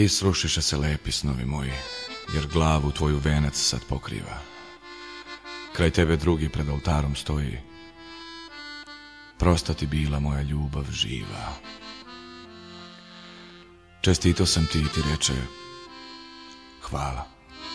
I srušiše se lepi snovi moji, jer glavu tvoju venac sad pokriva. Kraj tebe drugi pred oltarom stoji. Prosta ti bila moja ljubav živa. Čestito sam ti reče hvala.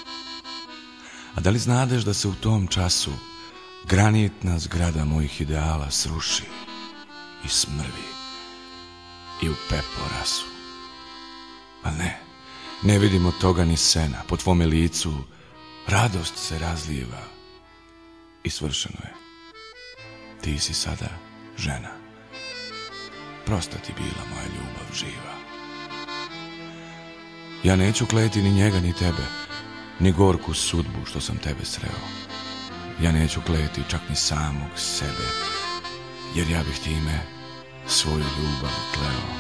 A da li znadeš da se u tom času granitna zgrada mojih ideala sruši i smrvi i u peporasu? A ne vidim od toga ni sena. Po tvome licu radost se razlijeva i svršeno je. Ti si sada žena. Prosta ti bila moja ljubav živa. Ja neću kleti ni njega ni tebe, ni gorku sudbu što sam tebe sreo. Ja neću kleti čak ni samog sebe, jer ja bih time svoju ljubav kleo.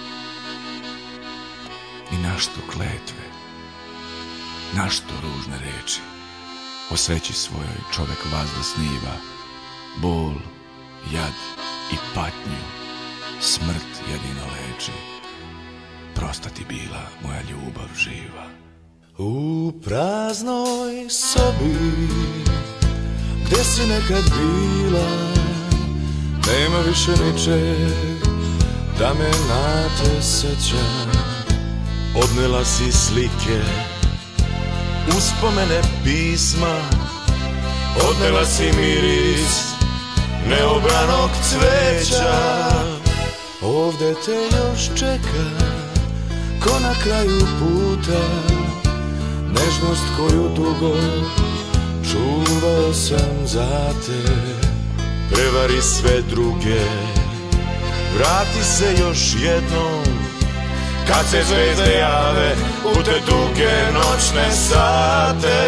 I našto kletve, našto ružne reči, o sreći svojoj čovek vazda sniva, bol, jad i patnju, smrt jedino leči. Prosta ti bila moja ljubav živa. U praznoj sobi gde si nekad bila, nema više ničeg da me na te seća. Odnela si slike, uspomene pisma, odnela si miris neobranog cveća. Ovde te još čeka ko na kraju puta, nežnost koju dugo čuvao sam za te. Prevari sve druge, vrati se još jednom, kad se zvezde jave u te duge noćne sate.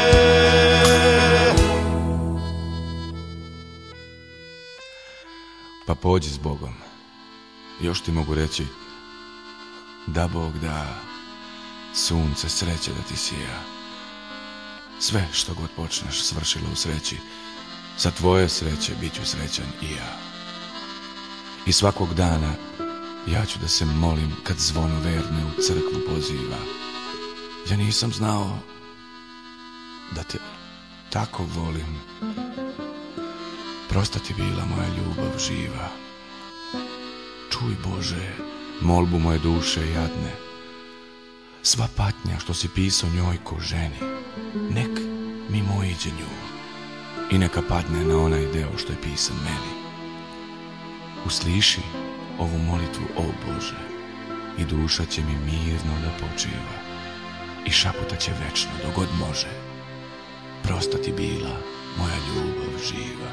Pa pođi s Bogom. Još ti mogu reći da Bog da sunce sreće da ti sija. Sve što god počneš svršilo u sreći. Sa tvoje sreće bit ću srećan i ja. I svakog dana ja ću da se molim kad zvono verne u crkvu poziva. Ja nisam znao da te tako volim. Prosta ti bila moja ljubav živa. Čuj Bože molbu moje duše jadne. Sva patnja što si pisao njoj ko ženi, nek mimo iđe nju i neka padne na onaj deo što je pisan meni. Usliši ovu molitvu, o Bože, i duša će mi mirno da počiva i šaputat će večno dok god može. Prosta ti bila moja ljubav živa.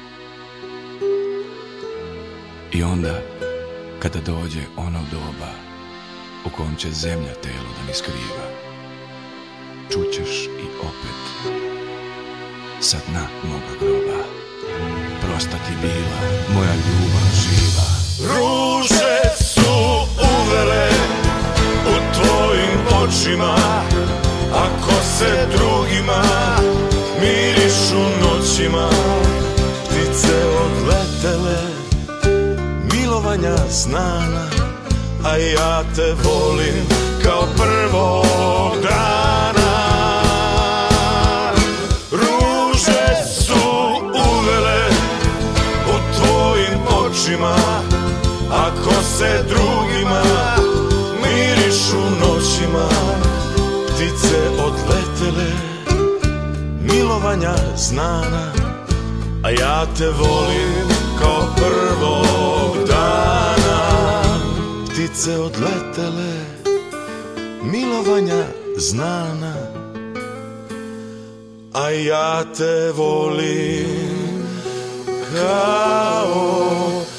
I onda kada dođe ono doba u kom će zemlja telo da mi skriva, čućeš i opet sa dna moga groba. Prosta ti bila moja ljubav živa. Ruže su uvele u tvojim očima, ako se drugima mirišu noćima. Ptice odletele, milovanja znana, a ja te volim kao prvog dana. Ruže su uvele u tvojim očima, ako se drugima mirišu noćima. Ptice odletele, milovanja znana, a ja te volim kao prvog dana. Ptice odletele, milovanja znana, a ja te volim kao